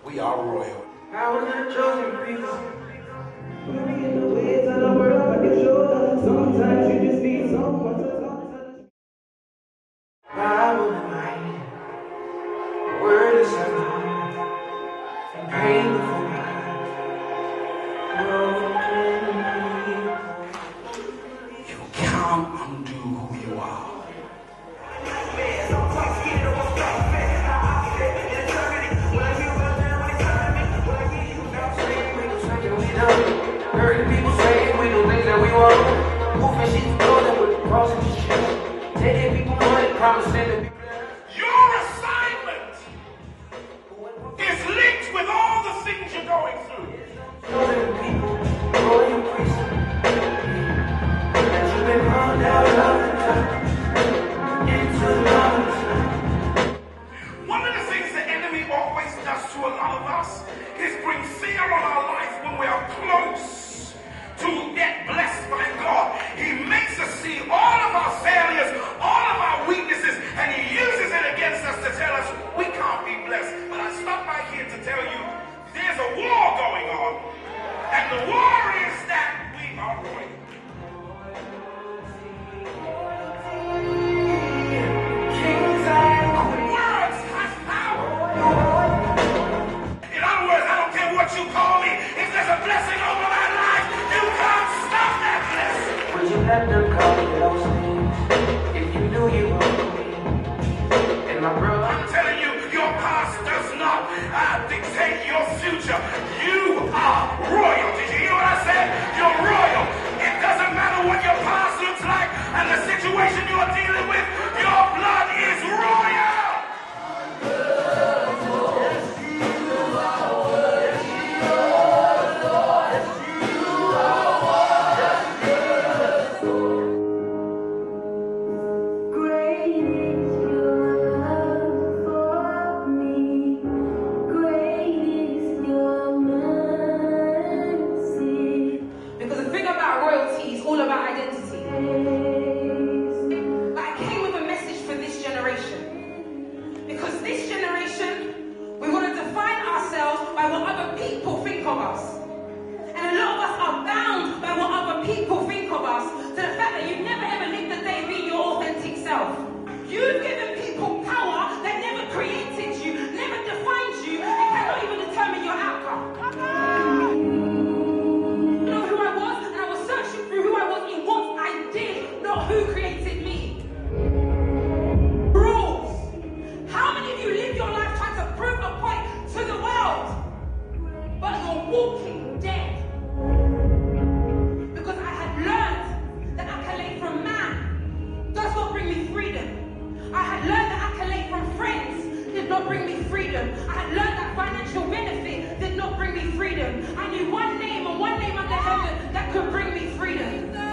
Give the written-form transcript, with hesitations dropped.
We are royal. I was not chosen people. Maybe in the ways of the world, on your shoulder. Sometimes you just need someone to talk to. Bible in my hand, word is in my heart, and praying for my broken people. You can't undo who you are. Heard people say we do things that we want. Moving sheets clothing with crossing the street. Taking people money, promising to be blessed. Your assignment is linked with all the things you're going through. Chosen people, royal priest. And you've been called out of the dark into the light. One of the things the enemy always does to a lot of us is bring fear on our life when we are close to get blessed by God. He makes us see all of our failures, all of our weaknesses, and he uses it against us to tell us we can't be blessed. But I stopped by here to tell you there's a war going on, and the war is that we are royal. Kings and queens. Words have power. In other words, I don't care what you call me. If there's a blessing over my life, you can't stop that blessing. Would you let them call you those things if you knew you were me? And my brother, I'm telling you, your past does not dictate your future. You are royal. Did you hear what I said? You're royal. It doesn't matter what your past looks like and the situation you're dealing with. Your blood is royal. Because the thing about royalty is all about identity. But I came with a message for this generation. Because this generation, we want to define ourselves by what other people think of us. And a lot of us are bound by what other people think of us to the fact that you've never ever lived a day being your authentic self. You've given people power that never created you, never defined you, and cannot even determine your outcome. Who created me? Rules. How many of you live your life trying to prove a point to the world, but you're walking dead? Because I had learned that accolade from man does not bring me freedom. I had learned that accolade from friends did not bring me freedom. I had learned that financial benefit did not bring me freedom. I knew one name and one name under heaven that could bring me freedom.